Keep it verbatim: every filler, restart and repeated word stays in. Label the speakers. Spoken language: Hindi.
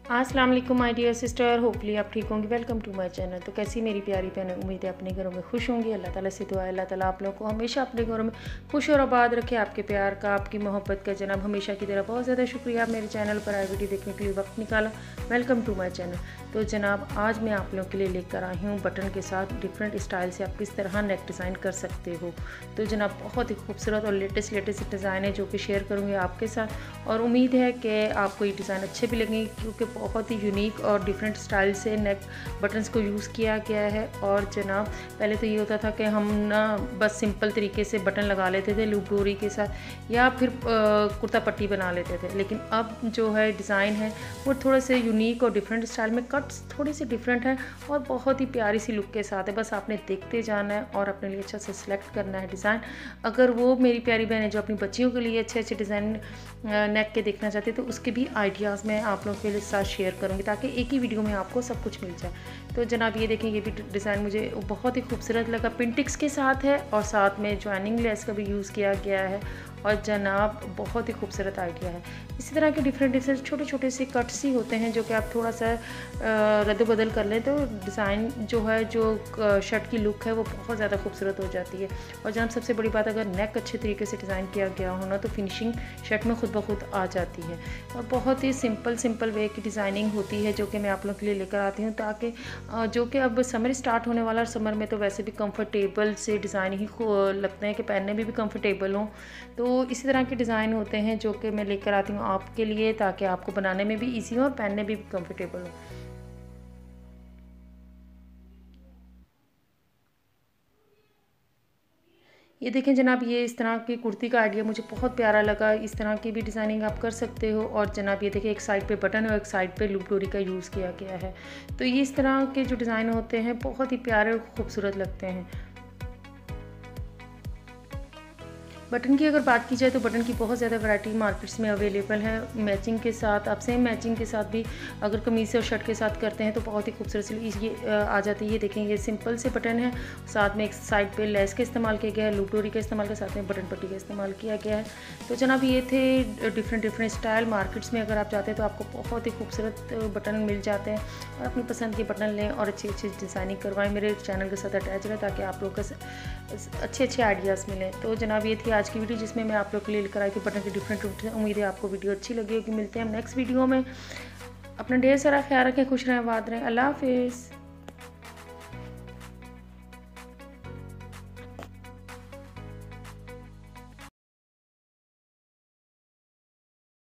Speaker 1: अस्सलाम वालेकुम माय डियर सिस्टर, होपफुली आप ठीक होंगी। Welcome to my channel. तो कैसी मेरी प्यारी बहनें, उम्मीद है अपने घरों में खुश होंगी। अल्लाह ताला से दुआ है अल्लाह ताला आप लोगों को हमेशा अपने घरों में खुश और आबाद रखे। आपके प्यार का, आपकी मोहब्बत का जनाब हमेशा की तरह बहुत ज़्यादा शुक्रिया। आप मेरे चैनल पर आई वीडियो देखने के लिए वक्त निकाला। Welcome to my channel. तो जनाब आज मैं आप लोगों के लिए लेकर आई हूँ बटन के साथ डिफरेंट स्टाइल से आप किस तरह नेक डिज़ाइन कर सकते हो। तो जनाब बहुत ही खूबसूरत और लेटेस्ट लेटेस्ट डिज़ाइन है जो कि शेयर करूँगी आपके साथ, और उम्मीद है कि आपको ये डिज़ाइन अच्छे भी लगेंगे क्योंकि बहुत ही यूनिक और डिफरेंट स्टाइल से नेक बटन्स को यूज़ किया गया है। और जनाब पहले तो ये होता था कि हम ना बस सिंपल तरीके से बटन लगा लेते थे लूप डोरी के साथ या फिर कुर्ता पट्टी बना लेते थे, लेकिन अब जो है डिज़ाइन है वो थोड़े से यूनिक और डिफरेंट स्टाइल में, कट्स थोड़ी सी डिफरेंट है और बहुत ही प्यारी सी लुक के साथ है। बस आपने देखते जाना है और अपने लिए अच्छा से सिलेक्ट करना है डिज़ाइन। अगर वो मेरी प्यारी बहन है जो अपनी बच्चियों के लिए अच्छे अच्छे डिज़ाइन नेक के देखना चाहते हैं तो उसके भी आइडियाज़ मैं आप लोगों के साथ शेयर करूँगी ताकि एक ही वीडियो में आपको सब कुछ मिल जाए। तो जनाब ये देखें, ये भी डिज़ाइन मुझे बहुत ही खूबसूरत लगा। पिंटिक्स के साथ है और साथ में ज्वाइनिंग लेस का भी यूज़ किया गया है और जनाब बहुत ही खूबसूरत आइडिया है। इसी तरह के डिफरेंट डिफरेंट छोटे छोटे से कट्स ही होते हैं जो कि आप थोड़ा सा रद्द बदल कर लें तो डिज़ाइन जो है, जो शर्ट की लुक है वो बहुत ज़्यादा खूबसूरत हो जाती है। और जनाब सबसे बड़ी बात, अगर नेक अच्छे तरीके से डिज़ाइन किया गया हो ना तो फिनिशिंग शर्ट में खुद ब खुद आ जाती है। और बहुत ही सिंपल सिंपल वे की डिज़ाइनिंग होती है जो कि मैं आप लोगों के लिए लेकर आती हूँ ताकि जो कि अब समर स्टार्ट होने वाला, और समर में तो वैसे भी कंफर्टेबल से डिज़ाइन ही लगते हैं कि पहनने में भी कंफर्टेबल हों। तो इसी तरह के डिज़ाइन होते हैं जो कि मैं लेकर आती हूँ आपके लिए ताकि आपको बनाने में भी इजी हो और पहनने में भी कंफर्टेबल हो। ये देखें जनाब, ये इस तरह की कुर्ती का आइडिया मुझे बहुत प्यारा लगा। इस तरह की भी डिज़ाइनिंग आप कर सकते हो। और जनाब ये देखिए, एक साइड पे बटन है और एक साइड पे लूप डोरी का यूज़ किया गया है। तो ये इस तरह के जो डिज़ाइन होते हैं बहुत ही प्यारे और खूबसूरत लगते हैं। बटन की अगर बात की जाए तो बटन की बहुत ज़्यादा वैरायटी मार्केट्स में अवेलेबल है। मैचिंग के साथ आप सेम मैचिंग के साथ भी अगर कमीज़ और शर्ट के साथ करते हैं तो बहुत ही खूबसूरत सी ये आ जाती है। ये देखें, ये सिंपल से बटन है, साथ में एक साइड पे लेस का इस्तेमाल किया गया है, लूप डोरी का इस्तेमाल किया, साथ में बटन पट्टी का इस्तेमाल किया गया है। तो जनाब ये थे डिफरेंट डिफरेंट स्टाइल। मार्केट्स में अगर आप जाते हैं तो आपको बहुत ही खूबसूरत बटन मिल जाते हैं और अपनी पसंद के बटन लें और अच्छी अच्छी डिज़ाइनिंग करवाएं। मेरे चैनल के साथ अटैच रहे ताकि आप लोग को अच्छे अच्छे आइडियाज़ मिलें। तो जनाब ये थी आज की वीडियो जिसमें मैं आप लोग के लिए लेकर आई थी बटन की डिफरेंट। उम्मीद है आपको वीडियो अच्छी लगी होगी। मिलते हैं हम नेक्स्ट वीडियो में। अपना ढेर सारा ख्याल रखें, खुश रहें, आबाद रहें। अल्लाह हाफिज़।